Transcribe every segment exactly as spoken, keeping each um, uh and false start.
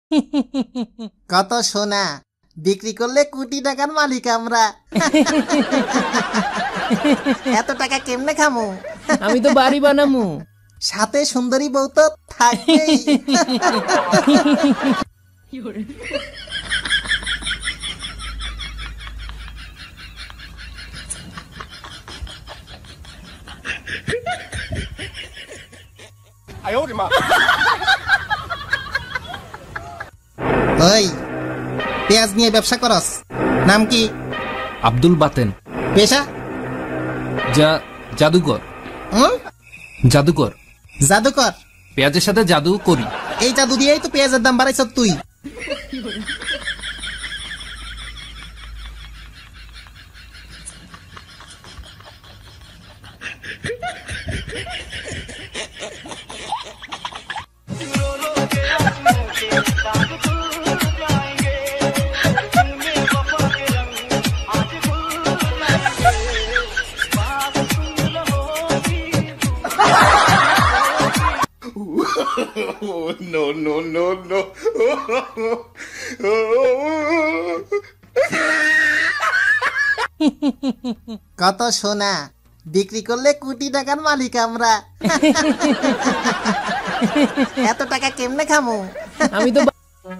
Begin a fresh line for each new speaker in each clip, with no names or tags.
কত সোনা বিক্রি করলে কোটি টাকার মালিক আমরা। এত টাকা কেমনে খামু?
আমি তো বাড়ি বানামু,
সাথে সুন্দরী বউ তো থাকবেই। ওই পেঁয়াজ নিয়ে ব্যবসা করস, নাম কি?
আব্দুল বাতেন।
পেশা?
যা জাদুকর।
হুম?
জাদুকর।
জাদুকর?
পেঁয়াজের সাথে জাদু করি।
এই জাদু দিয়েই তো পেঁয়াজের দাম বাড়াইছ তুই।
Oh, no, no, no, no.
কত সোনা বিক্রি করলে কোটি টাকার মালিক আমরা। এত টাকা কেমনে খামু?
আমি তো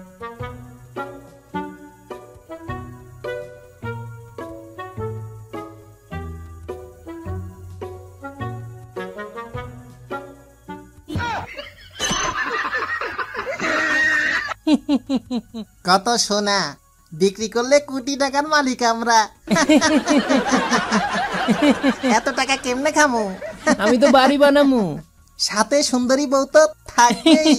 কত সোনা বিক্রি করলে কোটি টাকার মালিক আমরা। এত টাকা কেমনে খামু?
আমি তো বাড়ি বানামু,
সাথে সুন্দরী বউ তো থাকবেই।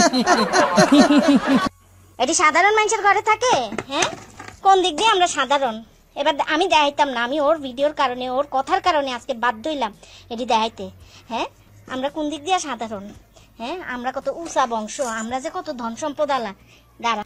এটি সাধারণ মানুষের ঘরে থাকে? হ্যাঁ, কোন দিক দিয়ে আমরা সাধারণ? এবার আমি দেখাইতাম না, আমি ওর ভিডিওর কারণে, ওর কথার কারণে আজকে বাধ্য হইলাম এটি দেখাইতে। হ্যাঁ, আমরা কোন দিক দিয়ে সাধারণ? হ্যাঁ, আমরা কত উঁচা বংশ, আমরা যে কত ধন সম্পদ আলা। দাঁড়া,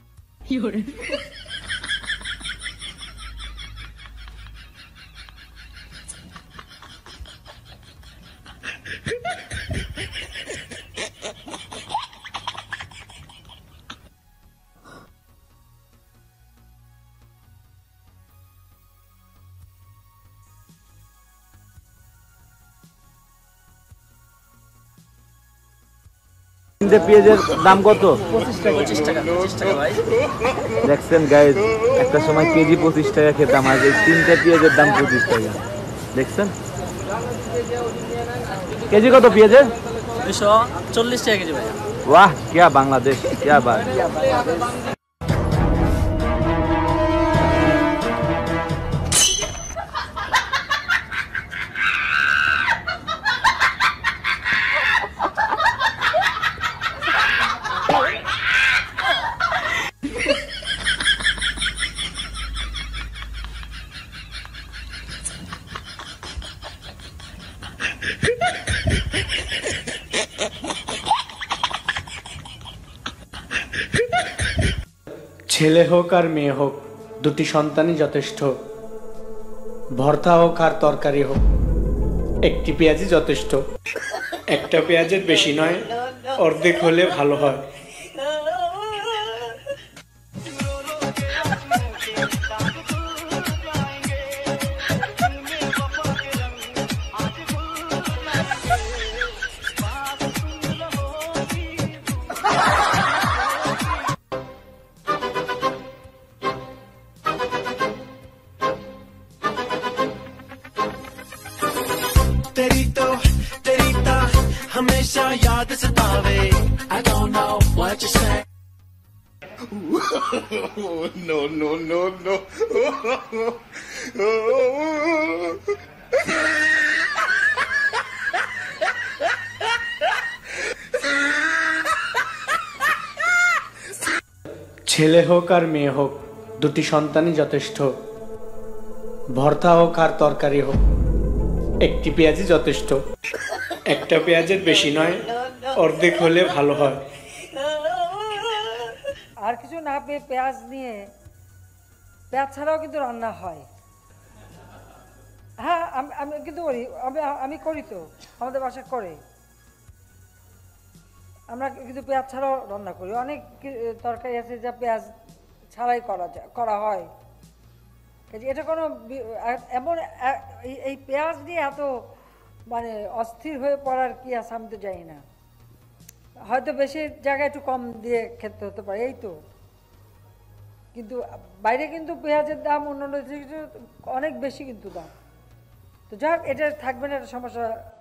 পেঁয়াজের দাম কত?
পঁচিশ টাকা।
দেখছেন গাইজ, একটা সময় কেজি পঁচিশ টাকা খেতাম, আজ এই তিনটা পেঁয়াজের দাম পঁচিশ টাকা। দেখছেন কেজি কত পেঁয়াজের?
দুশো চল্লিশ টাকা কেজি ভাই।
वाह क्या बांग्लादेश, क्या बात।
ছেলে হোক আর মেয়ে হোক, দুটি সন্তানই যথেষ্ট। ভর্তা হোক আর তরকারি হোক, একটি পেঁয়াজই যথেষ্ট। একটা পেঁয়াজের বেশি নয়, অর্ধেক হলে ভালো হয়।
तेरी तो तेरी तो हमेशा याद सतावे। I don't know what you say.
Oh, no, no, no, no.
ছেলে হোক আর মেয়ে হোক, দুটি সন্তানই যথেষ্ট। ভর্তা হোক আর তরকারি হোক, একটি পেঁয়াজই যথেষ্ট। একটা পেঁয়াজের বেশি নয়, অর্ধেক হলে ভালো হয়।
আর কিছু না পেয়ে পেঁয়াজ নিয়ে, পেঁয়াজ ছাড়াও কিন্তু রান্না হয়। হ্যাঁ, আমি আমি কিন্তু করি, আমি আমি করি তো, আমাদের বাসা করে। আমরা কিন্তু পেঁয়াজ ছাড়াও রান্না করি, অনেক কি- তরকারি আছে যা পেঁয়াজ ছাড়াই করা যায় করা হয়। কাজে এটা কোনো বি- এ- এমন এ- এই- এই পেঁয়াজ নিয়ে এত মানে অস্থির হয়ে পড়ার কি আছে আমি তো জানি না। হয়তো বেশি জায়গায় একটু কম দিয়ে খেতে হতে পারে, এই তো। কিন্তু বাইরে কিন্তু পেঁয়াজের দাম অন্যান্য দেশে অনেক বেশি কিন্তু দাম। তো যাক, এটা থাকবে না, এটা সমস্যা